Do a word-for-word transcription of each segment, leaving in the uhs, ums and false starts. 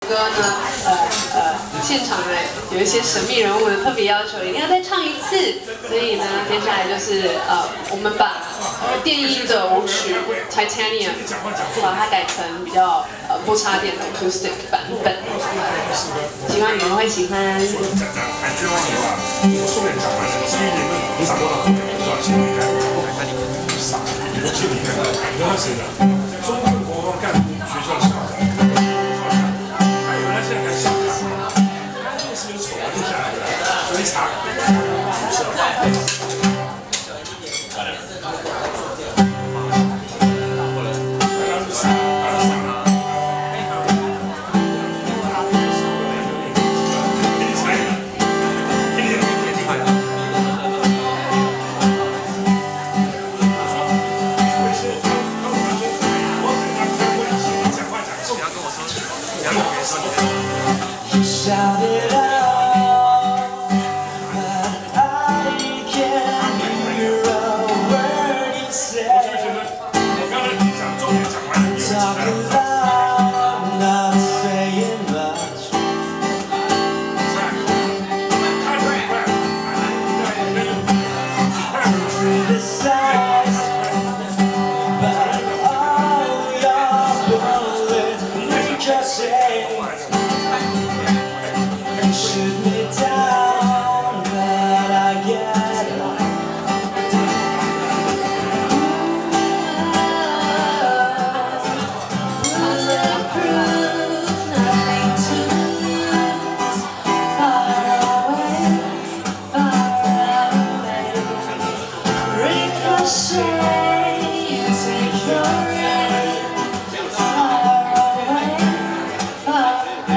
歌呢，呃呃，现场的有一些神秘人物的特别要求，一定要再唱一次。所以呢，接下来就是呃，我们把呃电音的舞曲《Titanium》把它改成比较呃不插电的 acoustic 版本，希望你们会喜欢。中共国防干部学校校长，还有他现在还校长，这个是有丑闻就下来的，所以查。 Shout it out, but I can't hear a word you say. Talk loud, not saying much. Criticized, but all your bullets ricochet. Shoot me down, but I get up. Bulletproof, nothing to lose. Far away, far away. Ricochet, you take your aim. Far away, far away.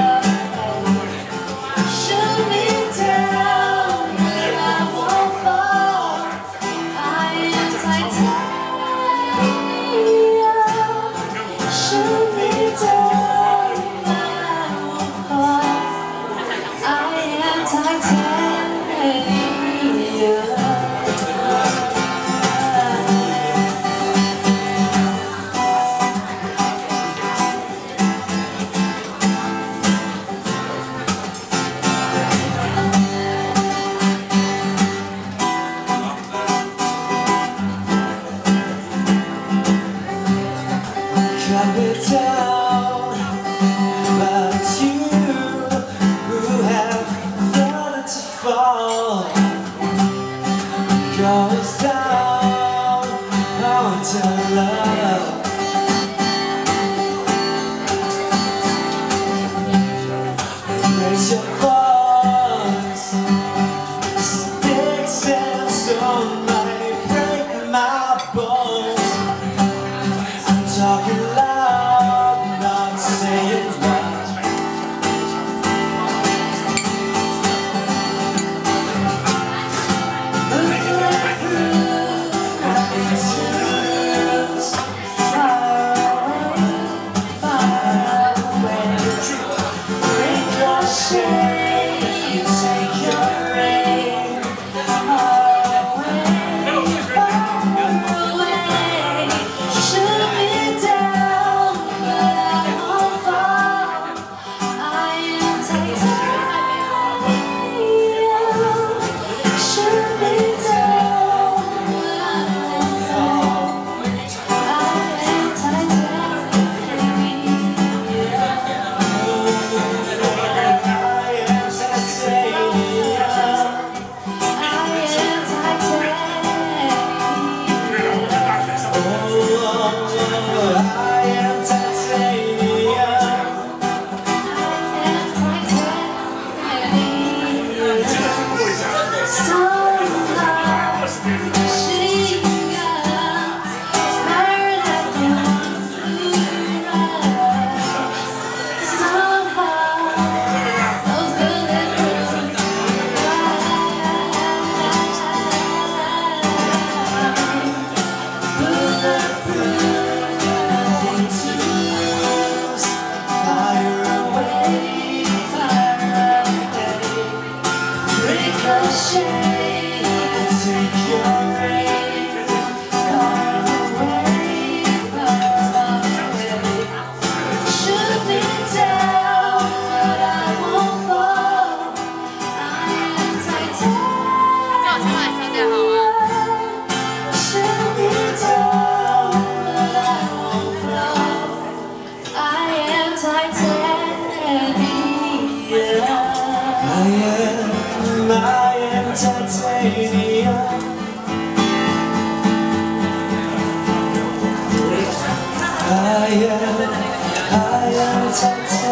higher, higher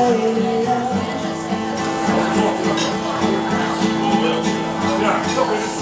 titanium.